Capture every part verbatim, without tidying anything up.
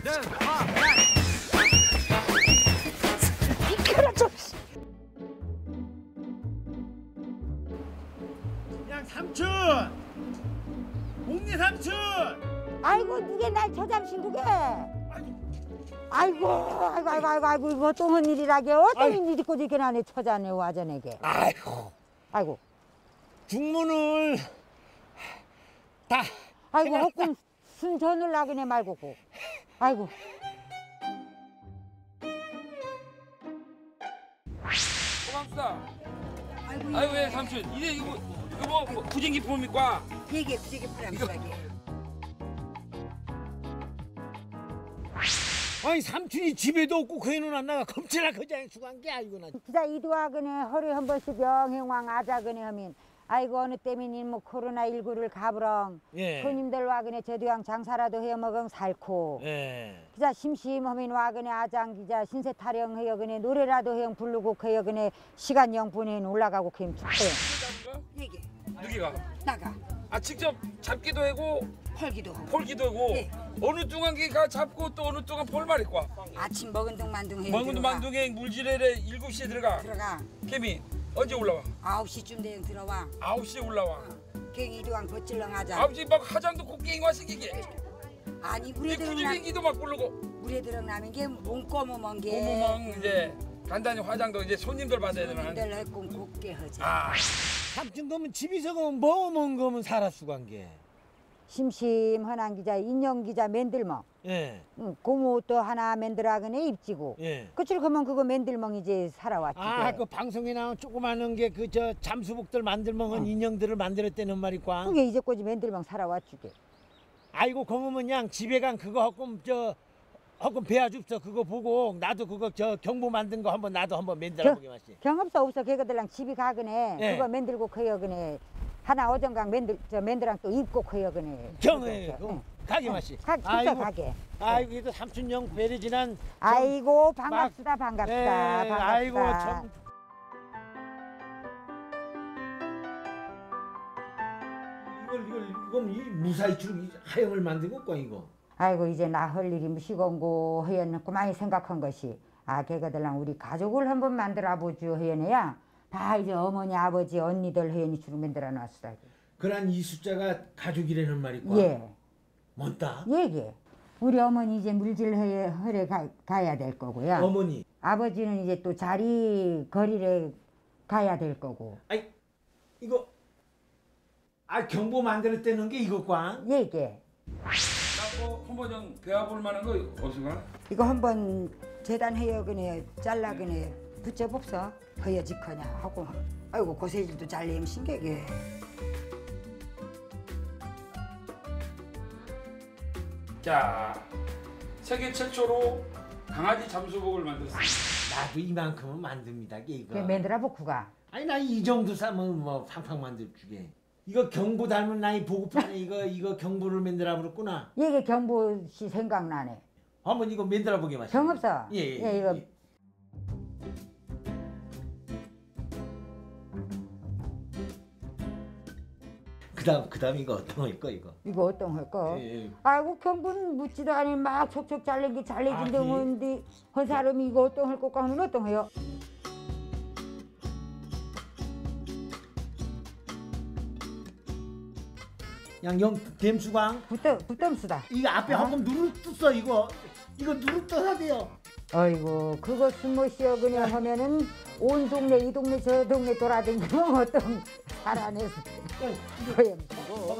그렇죠. 야 삼촌, 옥리 삼촌. 아이고 누게 날 저잠신 그게. 아이고 아이고 아이고 아이고 아이고 이거 어떤 일이라게 어떤 일 있고 이렇게 나네 처자네 와전에게. 아이고, 아이고 중문을 다. 아이고 헛꿈 순전을 나그네 말고고. 아이고. 고맙습니다. 아이고, 아이고 예, 삼촌. 이제 이거 이거 뭐, 뭐 부쟁기 뭡니까? 이게 이게 프랑스하게. 아니 삼촌이 집에도 없고 그애는 안 나가 검체나 거장에 수간 게 아니고 나. 기자 이도하그네 허리 한 번씩 영행왕 아자그네 하면 아이고 어느 때문에 뭐 코로나 일구를 가부렁 예. 손님들 와그네 저도양 장사라도 해먹으 살코. 예. 기자 심심하면 와그네 아장 기자 신세 타령 해여그네 노래라도 해영 부르고 해여그네 시간 영 보내는 올라가고 캠 축해. 이게 누기가? 나가 아 직접 잡기도 하고 펄기도 하고 폴기도 하고 예. 어느 동안 걔가 잡고 또 어느 동안 폴말일 거야. 아침 먹은 동 만둥 해 망군도 만둥에 물질에 일곱 시에 들어가. 들어가 케미 언제 올라와? 아홉 시쯤 되면 들어와 아홉 시에 올라와. 갱이도왕 버찔렁 하자. 아버지 막 화장도 곡괭이 와서 이게. 아니 이 물에 들어나 구질갱이도 막 부르고. 물에 들어나면 게 몸꺼무먼 게 어머멍 이제 간단히 화장도 이제 손님들 받아야 되나. 손님들 했고 곱게 하자. 아. 삼촌 그러면 집에서 그러면 뭐 먹은 거면 살아 수간 게. 심심헌한 기자 인형 기자 맨들멍 예. 응, 고무도 하나 맨들하거네 입지고 예. 그치 그러면 그거 맨들멍 이제 살아왔지. 아, 그 방송에 나온 조그마한 게 그 저 잠수복들 만들먹은 어. 인형들을 만들었다는 말이과. 그게 이제까지 맨들멍 살아왔지게. 아이고 그러면 그냥 집에 간 그거 헛금 저 헛금 배워줍서 그거 보고 나도 그거 저 경보 만든 거 한번 나도 한번 만들어 보게 마시. 경없어 없어 걔가들랑 집이 가거네. 예. 그거 맨들고 커여거네. 하나 어정강 맨들 저 맨들랑 또 입고 커여거네. 경에 가게 마시. 가, 진짜 가게. 아이고 이거 삼촌 영 배려 지난. 아이고 반갑습니다 반갑습니다. 예, 반갑습니다. 아이고 참. 이걸 이걸 이건 이 무사히 줄 하영을 만들고 거 이거. 아이고 이제 나 할 일이 무시건고 허연고 많이 생각한 것이 아 걔가들랑 우리 가족을 한번 만들어 보죠 허연이야. 다 이제 어머니 아버지 언니들 허연이 주로 만들어 놨어. 그런 이 숫자가 가족이라는 말이고. 예. 뭔다? 예게. 우리 어머니 이제 물질 허에 허래 가, 가야 될 거고요. 어머니. 아버지는 이제 또 자리 거리를 가야 될 거고. 아이 이거 아 경보 만들었다는 게 이것과. 예게. 나뭐 한번 좀 배워볼 만한 거 어디가? 이거 한번 재단 해여그네 잘라그네 붙여봅서 허여지커냐 하고 아이고 고세질도 잘리면 신기하게. 자, 세계 최초로 강아지 잠수복을 만들었습니다. 나도 이만큼은 만듭니다 이거. 그 맨들어 복구가. 아니 나 이 정도 싸면 뭐 팡팡 만들 주게. 이거 경보 닮은 나이 보고판에 이거 이거 경보를 만들어 버렸구나. 이게 경보시 생각나네. 한번 이거 만들어 보게 마시. 경없어. 예, 예, 예, 이거. 예. 그다음 그다음 이거 어떤 거일까 이거? 이거 어떤 걸까? 예, 예. 아이고 경분 묻지도 않으니 막 촉촉 잘리기 잘리진데 아, 예. 뭔데 한 사람이 이거 어떤 할 것까 하면 어떤 해요? 양영 댐수광 붙어 붙덤수다. 이거 앞에 어? 한번 누르 떴어 이거 이거 누르 떠야 돼요. 아이고 그거 숨모시어 그냥 하면은 온 동네 이 동네 저 동네 돌아다니면 어떤 살아내서 고염치고.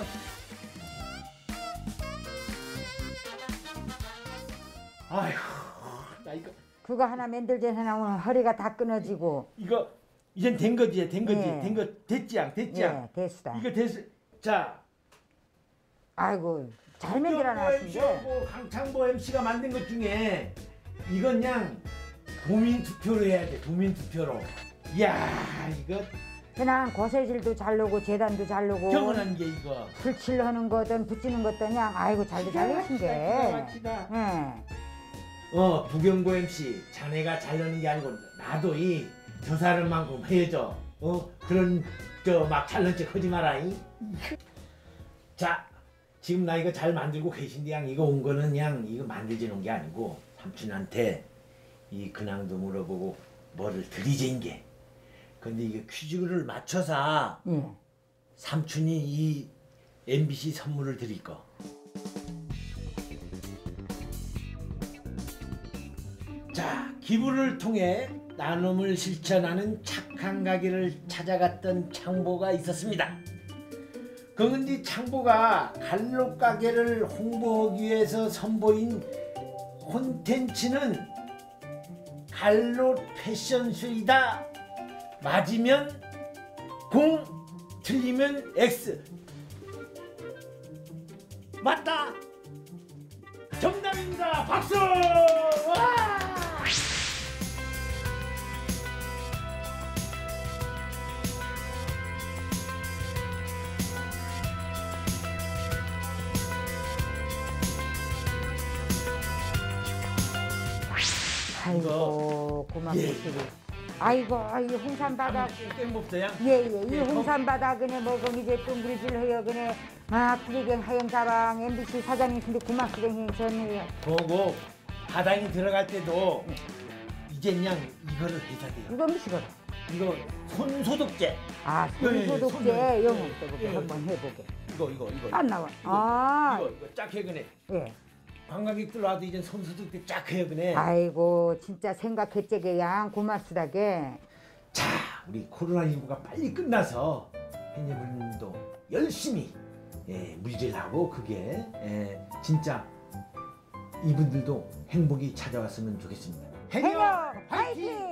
아휴 나 이거 그거 하나 만들자나 오늘 허리가 다 끊어지고. 이거 이젠 된 거지 된 거지 예. 된 거 됐지양 됐지양. 예, 됐수다. 이거 됐어. 자. 아이고 잘 만들어 놨는데. 뭐 강창보 엠씨가 만든 것 중에 이건 그냥 도민 투표로 해야 돼. 도민 투표로. 이야 이거 그냥 고세질도 잘르고 재단도 잘르고 경건한 게 이거. 불칠 하는 거든 붙이는 것든 그냥 아이고 잘도 잘리신 게. 기가 막히다. 예. 어 부경고 엠씨 자네가 잘르는 게 아니고 나도 이 저 사람만큼 해줘. 어 그런 저 막 잘난 척 하지 마라. 이. 자 지금 나 이거 잘 만들고 계신데 양 이거 온 거는 그냥 이거 만들지는 게 아니고 삼촌한테 이 근황도 물어보고 뭐를 드리제인 게. 근데 이게 퀴즈를 맞춰서 예. 삼촌이 이 엠비씨 선물을 드릴 거. 자, 기부를 통해 나눔을 실천하는 착한 가게를 찾아갔던 창보가 있었습니다. 그런데 창보가 갈로 가게를 홍보하기 위해서 선보인 콘텐츠는 갈로 패션쇼이다. 맞으면 공, 틀리면 X. 맞다. 정답입니다. 박수. 와! 아이고 고맙습니다. 아이고 이 홍산바닥 땡봅서야. 예예 이 홍산바닥 그네 뭐그 이제 또 물질해요 그네 막 구리갱 하영가방 엠비씨 사장님인데 고맙습니다. 저는 보고 바닥에 들어갈 때도 이젠 그냥 이거를 해야 돼요. 이거 무시고 이거 손소독제. 아 예, 예, 손소독제 손을, 영어 예, 써보게 예. 한번 해보게. 이거 이거 이거. 안 나와. 이거, 아 이거 이거 쫙 해그네. 예. 관광객들 와도 이제 손소독제 쫙 해그네. 아이고 진짜 생각했제게 양 고맙수다게. 자, 우리 코로나십구가 빨리 끝나서 팬여러분도 열심히 예, 물질하고 그게 예, 진짜 이분들도 행복이 찾아왔으면 좋겠습니다. 해녀 해녀 파이팅! 파이팅!